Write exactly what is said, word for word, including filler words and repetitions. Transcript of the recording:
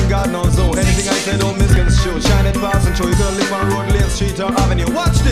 God knows who. Anything I say don't misconstrue. Shine it fast and show you gonna live on road, lane, street or avenue. Watch